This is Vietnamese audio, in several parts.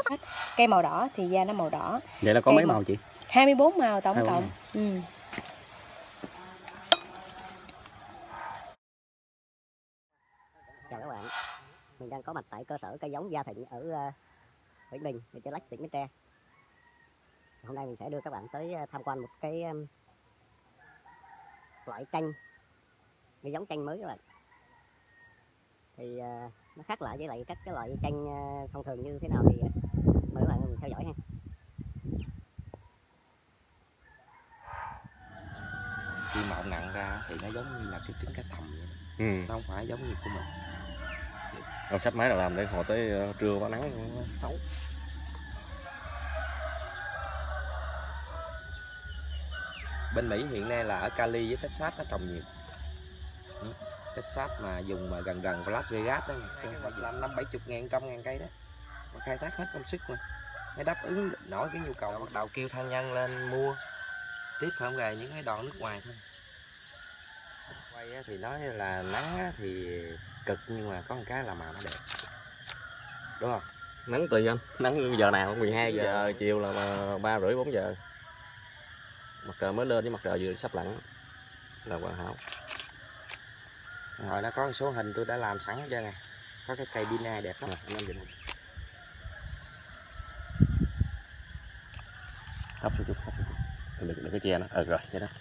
Cây màu đỏ thì da nó màu đỏ. Vậy là có cây mấy màu chị? 24 màu tổng 24 cộng. màu. Chào các bạn, mình đang có mặt tại cơ sở cây giống Gia Thịnh ở Vĩnh Bình, huyện Chợ Lách, tỉnh Bến Tre. Hôm nay mình sẽ đưa các bạn tới tham quan một cái loại chanh, cái giống chanh mới các bạn. Thì nó khác lạ với lại các cái loại chanh thông thường như thế nào thì mời các bạn mình theo dõi ha. Khi mọng nặng ra thì nó giống như là cái trứng cá tầm vậy. Nó không phải giống như của mình. Rồi sắp máy nào làm để hồi tới trưa có nắng nó xấu. Bên Mỹ hiện nay là ở Cali với Texas nó trồng nhiều. Texas mà dùng mà gần gần Las Vegas đó, làm 50-70 ngàn, 100 ngàn cây đó, mà khai thác hết công sức mà mới đáp ứng nổi cái nhu cầu. Bắt đầu kêu thương nhân lên mua tiếp, không về những cái đoàn nước ngoài thôi. Quay thì nói là nắng thì cực, nhưng mà có một cái là màu nó đẹp, đúng không? Nắng tùy anh, nắng giờ nào 12 giờ chiều là 3 rưỡi 4 giờ. Mặt trời mới lên với mặt trời vừa sắp lặn là hoàn hảo. Hồi nó có một số hình tôi đã làm sẵn hết trơn nè. Có cái cây Bina đẹp lắm. Thấp xuống chút, đừng có che nó. Rồi vậy đó.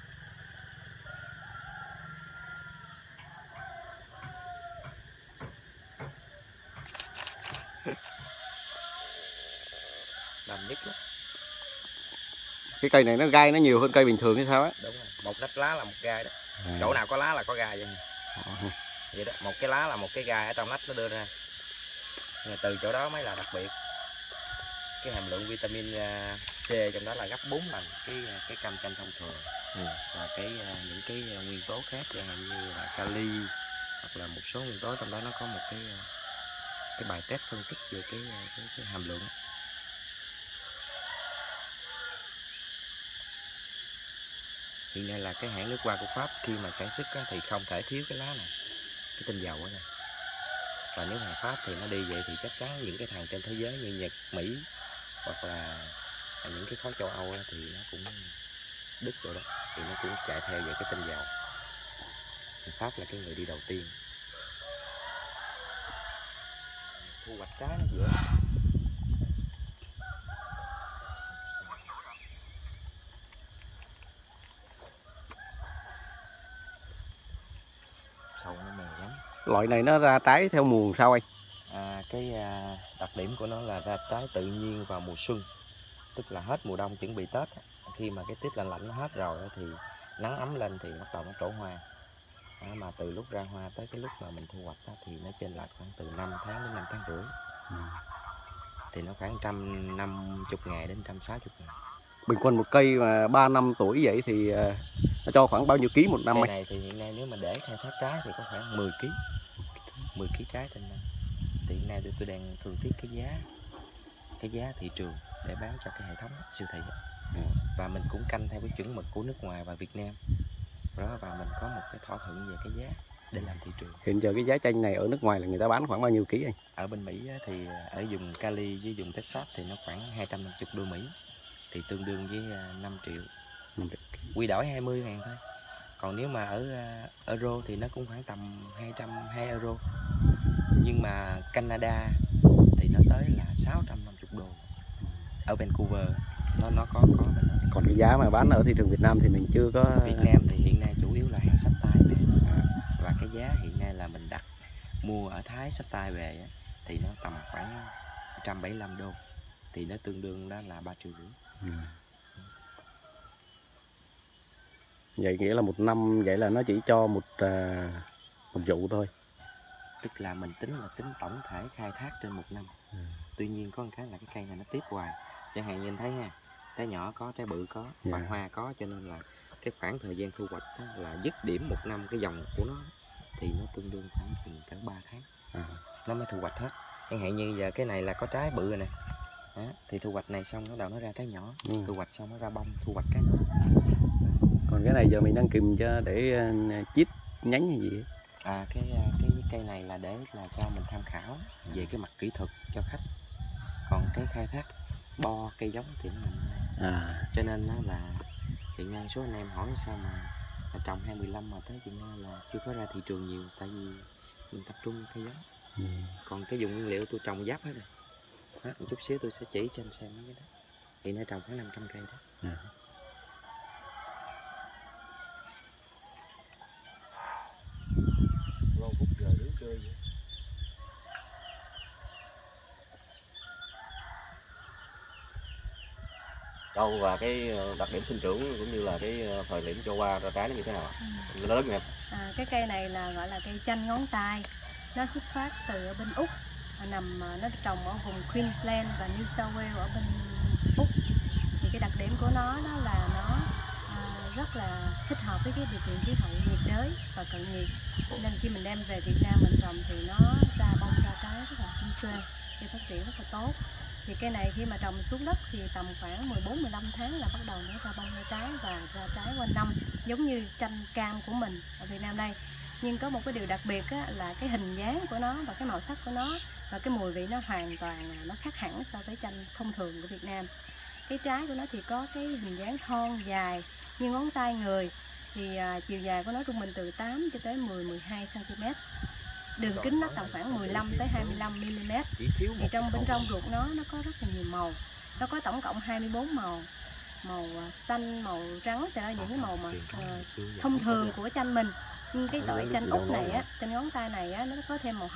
Đầm nhất lắm. Cái cây này nó gai nó nhiều hơn cây bình thường hay sao á? Đúng rồi, một nách lá là một gai đó. Chỗ nào có lá là có gai vậy. Vậy đó, một cái lá là một cái gai ở trong nách nó đưa ra. Nhưng từ chỗ đó mới là đặc biệt. Cái hàm lượng vitamin C trong đó là gấp 4 lần cái cam chanh thông thường. Và những cái nguyên tố khác chẳng hạn như là kali, hoặc là một số nguyên tố trong đó nó có một cái bài test phân tích về cái hàm lượng. Hiện nay là cái hãng nước hoa của Pháp khi mà sản xuất thì không thể thiếu cái lá này, cái tinh dầu ở đây. Và nếu hàng Pháp thì nó đi vậy thì chắc chắn những cái thằng trên thế giới như Nhật, Mỹ hoặc là những cái khối châu Âu thì nó cũng Đức rồi đó, thì nó cũng chạy theo về cái tinh dầu. Pháp là cái người đi đầu tiên. Thu hoạch trái nó dễ. Sâu nó mềm lắm. Loại này nó ra trái theo mùa sao anh? Cái đặc điểm của nó là ra trái tự nhiên vào mùa xuân, tức là hết mùa đông chuẩn bị Tết. Khi mà cái tiết lạnh lạnh nó hết rồi thì nắng ấm lên thì bắt đầu nó trổ hoa. Mà từ lúc ra hoa tới cái lúc mà mình thu hoạch thì nó chênh lệch khoảng từ 5 tháng đến 5 tháng rưỡi. Thì nó khoảng 150 ngày đến 160 ngày. Bình quân một cây mà 3 năm tuổi vậy thì nó cho khoảng bao nhiêu ký một năm cây anh? này thì hiện nay nếu mà để khai thác trái thì có khoảng 10 kg. 10 kg trái trên năm. Thì hiện nay tôi đang thương tiếc cái giá thị trường để bán cho cái hệ thống siêu thị. Và mình cũng canh theo cái chuẩn mực của nước ngoài và Việt Nam đó, và mình có một cái thỏa thuận về cái giá để làm thị trường. Hiện giờ cái giá chanh này ở nước ngoài là người ta bán khoảng bao nhiêu ký anh? Ở bên Mỹ thì ở vùng Cali với vùng Texas thì nó khoảng 250 đô Mỹ, thì tương đương với 5 triệu. Quy đổi 20 ngàn thôi. Còn nếu mà ở euro thì nó cũng khoảng tầm 202 euro. Nhưng mà Canada thì nó tới là 650 đô. Ở Vancouver nó có bên đó. Còn cái giá mà bán ở thị trường Việt Nam thì mình chưa có. Việt Nam thì hiện nay chủ yếu là hàng xách tay về. Và cái giá hiện nay là mình đặt mua ở Thái xách tay về thì nó tầm khoảng 175 đô. Thì nó tương đương đó là 3,5 triệu. Vậy nghĩa là một năm vậy là nó chỉ cho một vụ thôi. Tức là mình tính tổng thể khai thác trên một năm. Tuy nhiên có một cái là cái cây này nó tiếp hoài. Chẳng hạn nhìn thấy ha, trái nhỏ có, trái bự có, và hoa có, cho nên là cái khoảng thời gian thu hoạch là dứt điểm một năm cái dòng của nó thì nó tương đương khoảng chừng cỡ 3 tháng nó mới thu hoạch hết. Chẳng hạn như giờ cái này là có trái bự rồi nè. Thì thu hoạch này xong nó ra trái nhỏ, thu hoạch xong nó ra bông, thu hoạch cái nhỏ. Còn cái này giờ mình đang kìm cho để chít nhánh hay gì? Cái cây này là để là cho mình tham khảo về cái mặt kỹ thuật cho khách. còn cái khai thác bo cây giống thì nó nằm ở đây. Cho nên nó là hiện nay số anh em hỏi sao mà trồng 2015 mà tới hiện nay là chưa có ra thị trường nhiều, tại vì mình tập trung cây giống. Còn cái dùng nguyên liệu tôi trồng giáp hết rồi. Đó, một chút xíu tôi sẽ chỉ cho anh xem mấy cái đó. Hiện nay trồng khoảng 500 cây đó. Lâu phút giờ đứng chơi vậy. Đâu và cái đặc điểm sinh trưởng cũng như là cái thời điểm cho hoa ra trái nó như thế nào ạ? Lớn nè. Cái cây này là gọi là cây chanh ngón tay. Nó xuất phát từ ở bên Úc, nó trồng ở vùng Queensland và New South Wales ở bên Úc. Thì cái đặc điểm của nó đó là nó rất là thích hợp với cái điều kiện khí hậu nhiệt đới và cận nhiệt, nên khi mình đem về Việt Nam mình trồng thì nó ra bông ra trái rất là xum xuê, cây phát triển rất là tốt. Thì cây này khi mà trồng xuống đất thì tầm khoảng 14-15 tháng là bắt đầu nó ra bông ra trái và ra trái quanh năm, giống như chanh cam của mình ở Việt Nam đây. Nhưng có một cái điều đặc biệt á, là cái hình dáng của nó và cái màu sắc của nó và cái mùi vị nó hoàn toàn nó khác hẳn so với chanh thông thường của Việt Nam. Cái trái của nó thì có cái hình dáng thon dài như ngón tay người, thì chiều dài của nó trung bình từ 8 cho tới 10-12 cm. Đường kính nó tầm khoảng 15 tới 25 mm. Thì bên trong ruột nó có rất là nhiều màu. Nó có tổng cộng 24 màu. Màu xanh, màu trắng, cho những cái màu mà thông thường của chanh mình. Nhưng cái loại chanh Úc này á, chanh ngón tay này á, nó có thêm màu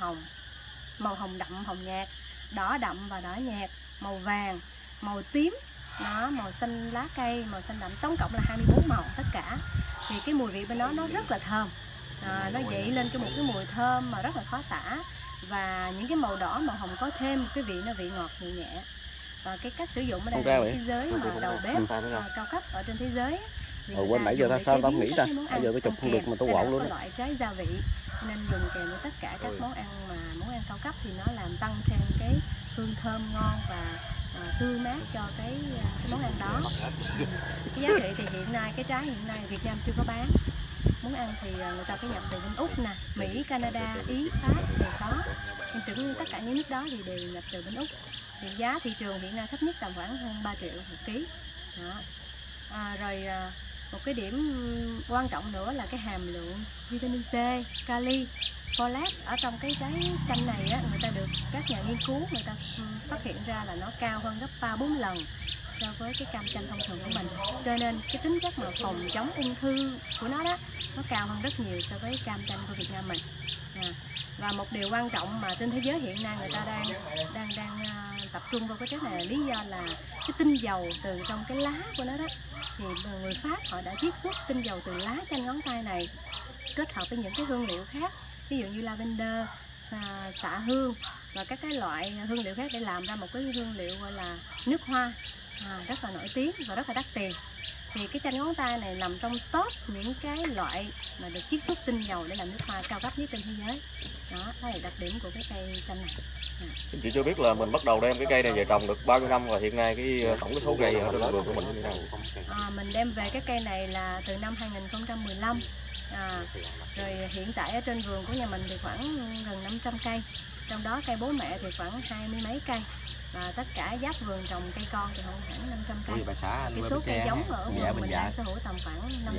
hồng đậm, hồng nhạt, đỏ đậm và đỏ nhạt, màu vàng, màu tím, nó màu xanh lá cây, màu xanh đậm, tổng cộng là 24 màu tất cả. Thì cái mùi vị bên đó nó rất là thơm. Nó dậy lên cho một cái mùi thơm mà rất là khó tả. Và những cái màu đỏ, màu hồng có thêm một cái vị ngọt nhẹ nhẹ. Và cái cách sử dụng ở đây là thế giới mà đầu bếp cao cấp ở trên thế giới. Quên nãy giờ sao tao nghĩ ta, bây giờ tôi chụp không được mà tôi quạo luôn đó. Loại trái gia vị nên dùng kèm với tất cả các món ăn cao cấp thì nó làm tăng thêm cái hương thơm ngon và tươi mát cho cái món ăn đó. Cái giá trị thì hiện nay cái trái hiện nay Việt Nam chưa có bán. Muốn ăn thì người ta phải nhập từ bên Úc nè, Mỹ, Canada, Ý, Pháp đều có. Nhưng tưởng như tất cả những nước đó thì đều nhập từ bên Úc. Thì giá thị trường hiện nay thấp nhất tầm khoảng hơn 3 triệu một ký. Đó. Rồi một cái điểm quan trọng nữa là cái hàm lượng vitamin C, kali, folate ở trong cái trái chanh này á, người ta được các nhà nghiên cứu người ta phát hiện ra là nó cao hơn gấp 3-4 lần so với cái cam chanh thông thường của mình. Cho nên cái tính chất mà phòng chống ung thư của nó đó nó cao hơn rất nhiều so với cam chanh của Việt Nam mình. Và một điều quan trọng mà trên thế giới hiện nay người ta đang tập trung vào cái trái này là lý do là cái tinh dầu từ trong cái lá của nó đó. Thì người Pháp họ đã chiết xuất tinh dầu từ lá chanh ngón tay này kết hợp với những cái hương liệu khác, ví dụ như lavender, xạ hương và các cái loại hương liệu khác để làm ra một cái hương liệu gọi là nước hoa rất là nổi tiếng và rất là đắt tiền. Thì cái chanh ngón tay này nằm trong top những cái loại mà được chiết xuất tinh dầu để làm nước hoa cao cấp nhất trên thế giới. Đó là đặc điểm của cái cây chanh này. Chị chưa biết là mình bắt đầu đem cái cây này về trồng được bao nhiêu năm và hiện nay cái tổng cái số cây ở trên vườn của mình như thế nào? Mình đem về cái cây này là từ năm 2015. Rồi hiện tại ở trên vườn của nhà mình thì khoảng gần 500 cây. Trong đó cây bố mẹ thì khoảng 20 mấy cây. Và tất cả giáp vườn trồng cây con thì khoảng 500 cây. Cái số cây giống ở vườn mình đang sở hữu tầm khoảng 50.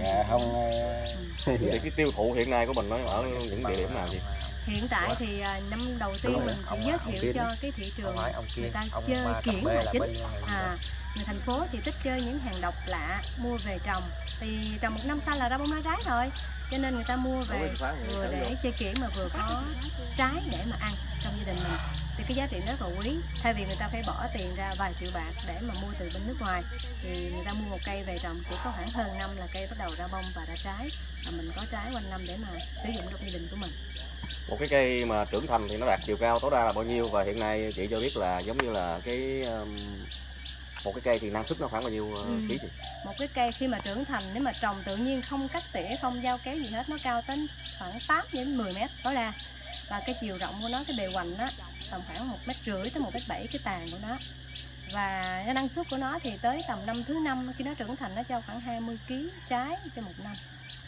Thì cái tiêu thụ hiện nay của mình nó ở những địa điểm nào vậy? Hiện tại thì năm đầu tiên mình chỉ giới thiệu cho cái thị trường người ta chơi kiển là chính. Người thành phố thì thích chơi những hàng độc lạ, mua về trồng. Thì trồng một năm sau là ra bông ra trái rồi. Cho nên người ta mua về vừa để chơi kiển mà vừa có trái để mà ăn trong gia đình mình. Thì cái giá trị rất là quý. Thay vì người ta phải bỏ tiền ra vài triệu bạc để mà mua từ bên nước ngoài, thì người ta mua một cây về trồng chỉ có khoảng hơn năm là cây bắt đầu ra bông và ra trái. Và mình có trái quanh năm để mà sử dụng trong gia đình của mình. Một cái cây mà trưởng thành thì nó đạt chiều cao tối đa là bao nhiêu, và hiện nay chị cho biết là giống như là cái một cái cây thì năng suất nó khoảng bao nhiêu ký chị? Một cái cây khi mà trưởng thành nếu mà trồng tự nhiên không cắt tỉa không giao kéo gì hết, nó cao tới khoảng 8 đến 10 mét tối đa. Và cái chiều rộng của nó, cái bề hoành đó tầm khoảng 1,5 mét tới 1,7 mét cái tàn của nó. Và cái năng suất của nó thì tới tầm năm thứ 5 khi nó trưởng thành nó cho khoảng 20 kg trái cho một năm.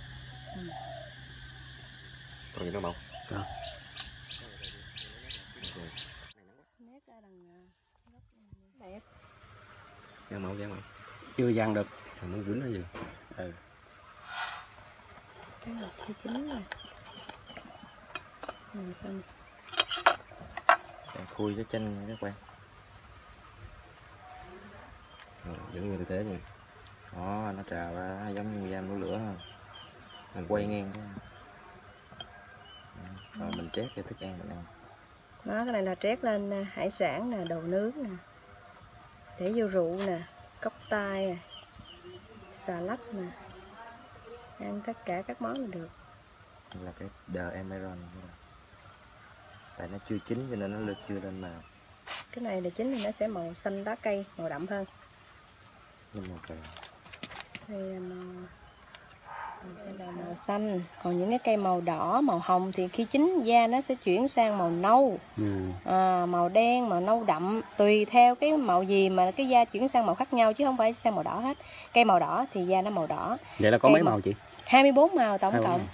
Còn gì nữa không? Nét ra đằng Dán mẫu. Chưa dang được. Muốn dính cái gì? Ừ. Cái này chưa chín rồi. Màu xanh. Khui cái chanh các bạn. Vẫn như thế này. Đó, nó trào ra giống như giam núi lửa ha. Mình quay ngang cái. Rồi mình chét cái thức ăn mình ăn. Đó, cái này là trét lên hải sản nè, đồ nướng nè, để vô rượu nè, cốc tai nè, xà lách nè, ăn tất cả các món là được. Là cái The Emerald. Tại nó chưa chín cho nên nó chưa lên màu. Cái này là chín thì nó sẽ màu xanh lá cây, màu đậm hơn. Nhưng mà okay. Đây là màu xanh, còn những cái cây màu đỏ, màu hồng thì khi chín da nó sẽ chuyển sang màu nâu, màu đen, màu nâu đậm, tùy theo cái màu gì mà cái da chuyển sang màu khác nhau chứ không phải sang màu đỏ hết. Cây màu đỏ thì da nó màu đỏ. Vậy là có cây mấy màu chị? 24 màu tổng 24 cộng.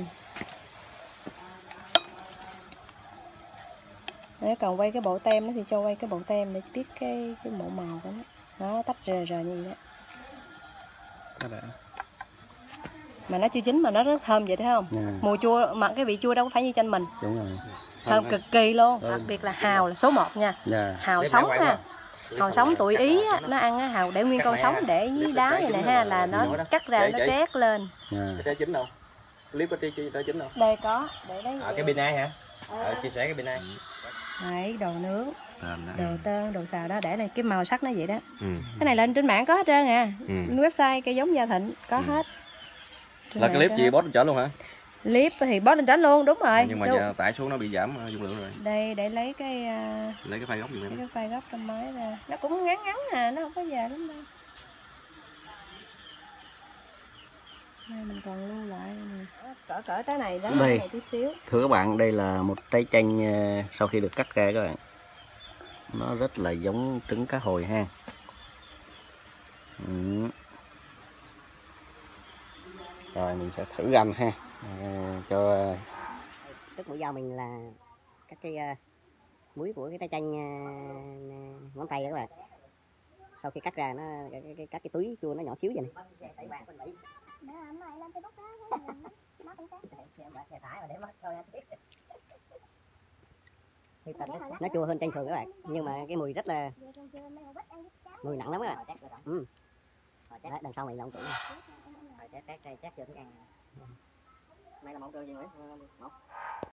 Nếu còn quay cái bộ tem đó thì cho quay cái bộ tem để biết cái bộ màu của nó tách rời như vậy đó. Các bạn. Mà nó chưa chín mà nó rất thơm vậy thấy không? Mùi chua mà cái vị chua đâu có phải như chanh mình. Đúng rồi. Thơm cực kỳ luôn, đặc biệt là hào là số 1 nha. Hào sống ha. Hào sống tuổi Ý á, nó ăn á, hào để nguyên con sống để với đá vậy nè ha, là nó cắt ra nó trét lên. Cái trái chín đâu? Clip có trái chín đâu? Đây có, để đấy. Cái bên ai hả? Chia sẻ cái bên ai. Đấy, đồ nướng, đồ tơn, đồ xào đó, để này cái màu sắc nó vậy đó. Cái này lên trên mạng có hết trơn à. Website cây giống Gia Thịnh có hết. Là cái clip chị post lên trển luôn hả? Clip thì post lên trển luôn, đúng rồi. Nhưng mà giờ tải số nó bị giảm dung lượng rồi. Đây để lấy cái file gốc giùm em. Cái file gốc trong máy ra. Nó cũng ngắn à, nó không có dài lắm đâu. Đây mình còn lưu lại nè. Cỡ trái này đó, đây. này tí xíu. Thưa các bạn, đây là một trái chanh sau khi được cắt ra các bạn. Nó rất là giống trứng cá hồi ha. Rồi mình sẽ thử găm ha. Cho Tức mũi dao mình là các cái muối của cái trái chanh ngón tay đó các bạn. Sau khi cắt ra nó các cái túi chua nó nhỏ xíu vậy này. Nó chua hơn chanh thường các bạn, nhưng mà cái mùi rất là mùi nặng lắm các bạn. Đấy, đằng sau này là ông chủ này. Chát vô thức ăn. Này là mẫu cơ gì nữa?